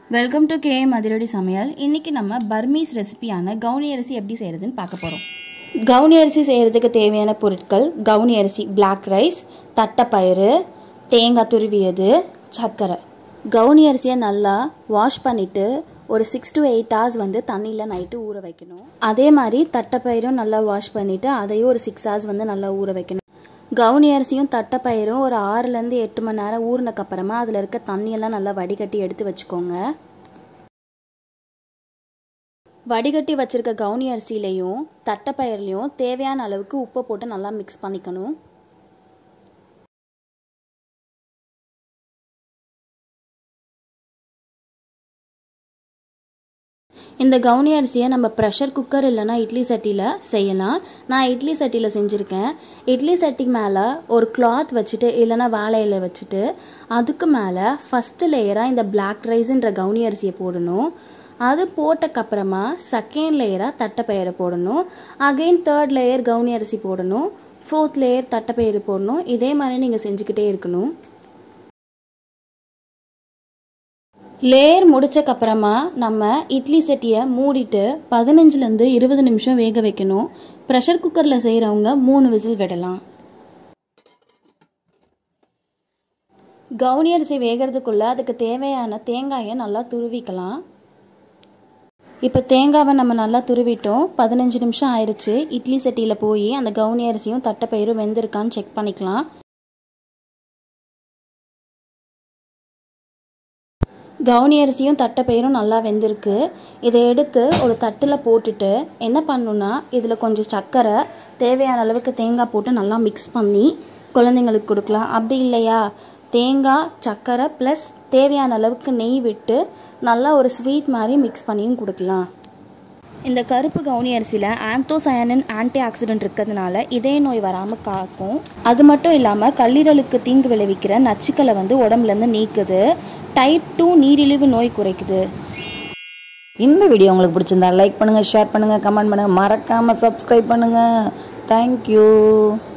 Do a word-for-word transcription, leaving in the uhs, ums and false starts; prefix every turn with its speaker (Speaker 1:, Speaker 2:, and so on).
Speaker 1: Welcome to kmathiradisamayal. இன்னைக்கு நம்ம Burmese ரெசிபியான கவுனி அரிசி எப்படி செய்யறதுன்னு பார்க்க போறோம். கவுனி அரிசி செய்யறதுக்கு தேவையான பொருட்கள் கவுனி அரிசி, பிளாக் ரைஸ், தட்டப்பயிறு, தேங்காய் துருவியது, சர்க்கரை. கவுனி அரிசியை நல்லா வாஷ் பண்ணிட்டு ஒரு சிக்ஸ் டு எயிட் ஹவர்ஸ் வந்து தண்ணியில் நைட்டு ஊற வைக்கணும். அதே மாதிரி தட்டப்பயிரும் நல்லா வாஷ் பண்ணிட்டு அதையும் ஒரு சிக்ஸ் ஹவர்ஸ் வந்து நல்லா ஊற வைக்கணும். கவுனி அரிசியும் தட்டப்பயிரும் ஒரு ஆறுலேருந்து எட்டு மணி நேரம் ஊறினக்கப்புறமா அதில் இருக்க தண்ணியெல்லாம் நல்லா வடிகட்டி எடுத்து வச்சுக்கோங்க. வடிகட்டி வச்சிருக்க கவுனி அரிசியிலையும் தட்டப்பயிர்லையும் தேவையான அளவுக்கு உப்பை போட்டு நல்லா மிக்ஸ் பண்ணிக்கணும். இந்த கவுனி அரிசியை நம்ம ப்ரெஷர் குக்கர் இல்லைனா இட்லி சட்டியில் செய்யலாம். நான் இட்லி சட்டியில் செஞ்சுருக்கேன். இட்லி சட்டி மேலே ஒரு கிளாத் வச்சுட்டு இல்லைனா வாழை இலை வச்சுட்டு அதுக்கு மேலே ஃபஸ்ட்டு லேயராக இந்த பிளாக் ரைஸுன்ற கவுனி அரிசியை போடணும். அது போட்டக்கப்புறமா செகண்ட் லேயராக தட்டைப்பயிரை போடணும். அகெயின் தேர்ட் லேயர் கவுனி அரிசி போடணும். ஃபோர்த் லேயர் தட்டைப்பயிறு போடணும். இதே மாதிரி நீங்கள் செஞ்சுக்கிட்டே இருக்கணும். லேயர் முடிச்சக்கப்புறமா நம்ம இட்லி சட்டியை மூடிட்டு பதினஞ்சுலேருந்து இருபது நிமிஷம் வேக வைக்கணும். ப்ரெஷர் குக்கரில் செய்கிறவங்க மூணு விசில் விடலாம். கவுனி அரிசி வேகிறதுக்குள்ளே அதுக்கு தேவையான தேங்காயை நல்லா துருவிக்கலாம். இப்போ தேங்காவை நம்ம நல்லா துருவிட்டோம். பதினஞ்சு நிமிஷம் ஆயிடுச்சு. இட்லி சட்டியில் போய் அந்த கவுனி அரிசியும் தட்டைப்பயிரும் வெந்திருக்கான்னு செக் பண்ணிக்கலாம். கவுனி அரிசியும் தட்டைப்பயிரும் நல்லா வெந்திருக்கு. இதை எடுத்து ஒரு தட்டில் போட்டுட்டு என்ன பண்ணணுன்னா இதில் கொஞ்சம் சர்க்கரை, தேவையான அளவுக்கு தேங்காய் போட்டு நல்லா மிக்ஸ் பண்ணி குழந்தைங்களுக்கு கொடுக்கலாம். அப்படி இல்லையா தேங்காய், சர்க்கரை ப்ளஸ் தேவையான அளவுக்கு நெய் விட்டு நல்லா ஒரு ஸ்வீட் மாதிரி மிக்ஸ் பண்ணியும் கொடுக்கலாம். இந்த கருப்பு கவுனி அரிசியில் ஆந்தோசயானின் ஆன்டி ஆக்சிடென்ட் இருக்கிறதுனால இதய நோய் வராமல் காக்கும். அது மட்டும் இல்லாமல் கல்லீரலுக்கு தீங்கு விளைவிக்கிற நச்சுக்களை வந்து உடம்புலேருந்து நீக்குது. டைப் டூ நீரிழிவு நோய் குறைக்குது.
Speaker 2: இந்த வீடியோ உங்களுக்கு பிடிச்சிருந்தா லைக் பண்ணுங்கள், ஷேர் பண்ணுங்கள், கமெண்ட் பண்ணுங்கள், மறக்காமல் சப்ஸ்கிரைப் பண்ணுங்கள். தேங்க்யூ.